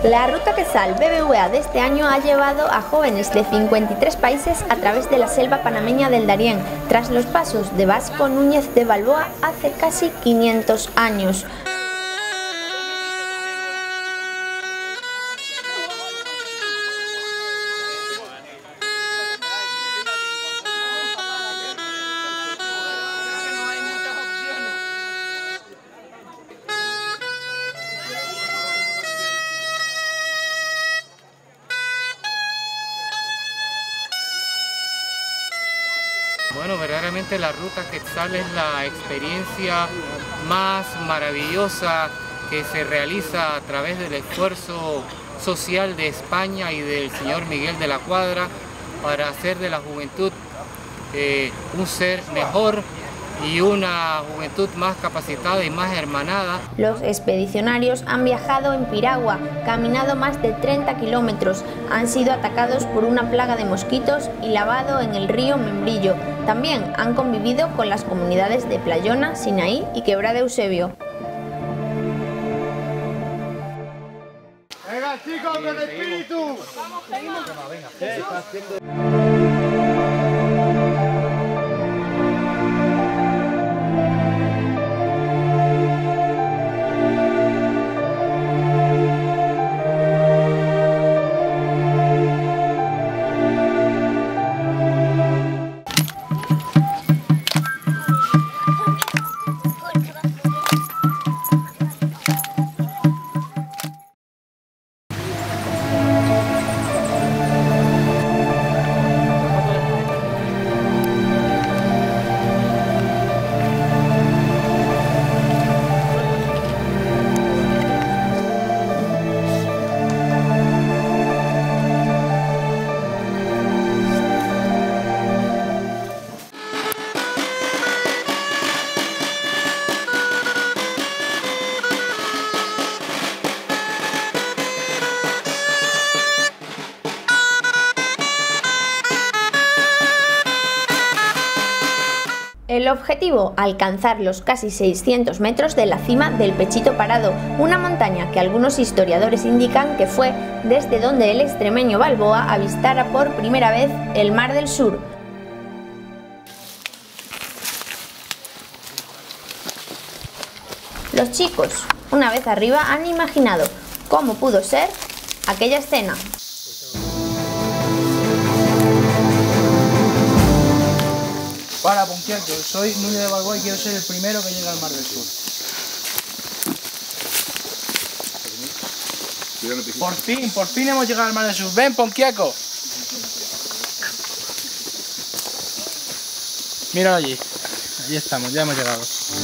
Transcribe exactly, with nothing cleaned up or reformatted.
La Ruta Quetzal B B V A de este año ha llevado a jóvenes de cincuenta y tres países a través de la selva panameña del Darién, tras los pasos de Vasco Núñez de Balboa hace casi quinientos años. Bueno, verdaderamente la Ruta Quetzal es la experiencia más maravillosa que se realiza a través del esfuerzo social de España y del señor Miguel de la Cuadra para hacer de la juventud eh, un ser mejor y una juventud más capacitada y más hermanada. Los expedicionarios han viajado en piragua, caminado más de treinta kilómetros, han sido atacados por una plaga de mosquitos y lavado en el río Membrillo. También han convivido con las comunidades de Playona, Sinaí y Quebrada Eusebio. ¡Venga, chicos, con espíritu! ¡Vamos, seguimos! El objetivo, alcanzar los casi seiscientos metros de la cima del Pechito Parado, una montaña que algunos historiadores indican que fue desde donde el extremeño Balboa avistara por primera vez el Mar del Sur. Los chicos, una vez arriba, han imaginado cómo pudo ser aquella escena. Para, Ponquiaco, soy Núñez de Balboa y quiero ser el primero que llega al Mar del Sur. Por fin, por fin hemos llegado al Mar del Sur. Ven, Ponquiaco. Míralo allí. Allí estamos, ya hemos llegado.